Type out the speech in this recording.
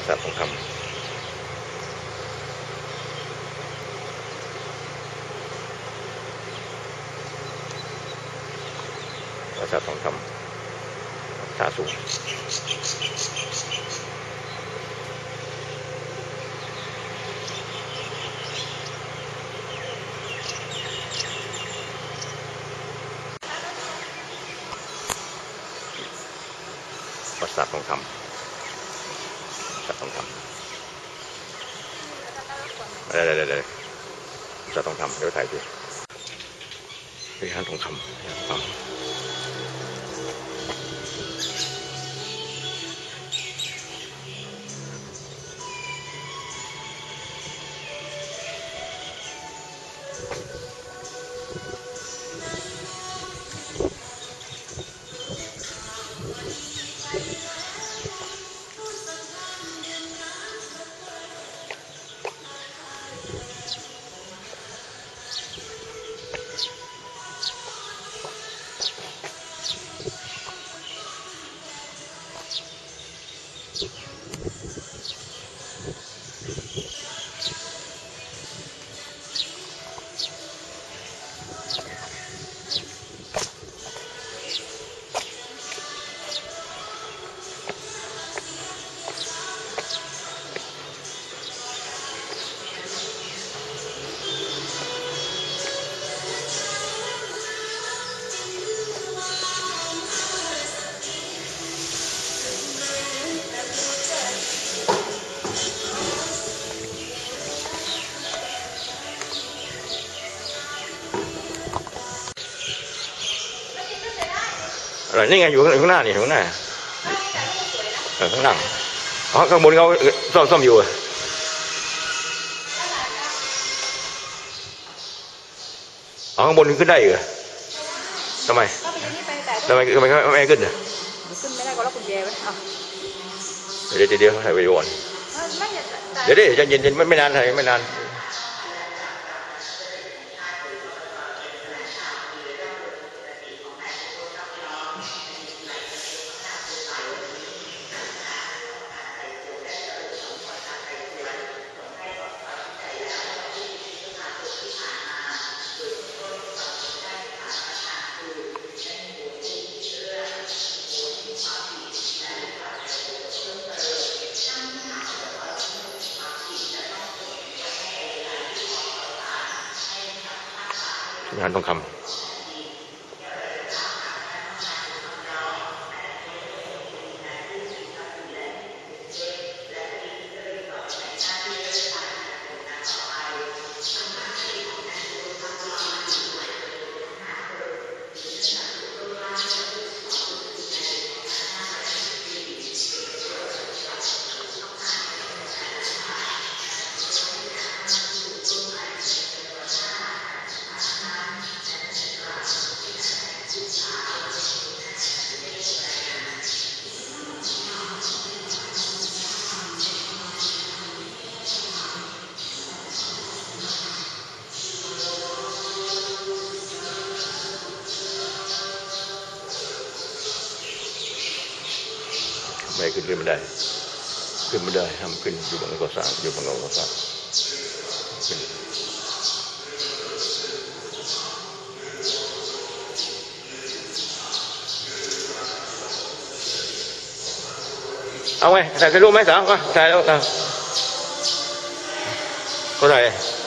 สาททองคำปราสาททองคำท่าสูงปราสาททองคำปราสาททองคำได้ปราสาททองคำเดี๋ยวถ่ายดูวิหารทองคำอะไรนี่ไงอยู่ข้างหน้านี่ข้างหน้าข้างหลังข้างบนเขาซ่อมอยู่ข้างบนขึ้นได้เหรอทำไมไม่ขึ้นอ่ะขึ้นไม่ได้ก็ล็อกกุญแจไว้เดี๋ยวถ่ายวิดีโอก่อนเดี๋ยวจะเย็นไม่นานถ่ายไม่นานวิหารทองคำไม่ขึ้นไม่ได้ทำขึ้นอยู่บนก่อสร้างขึ้นเอาไงถ่ายรูปไหมสาวก็ถ่ายแล้วก็ถ่าย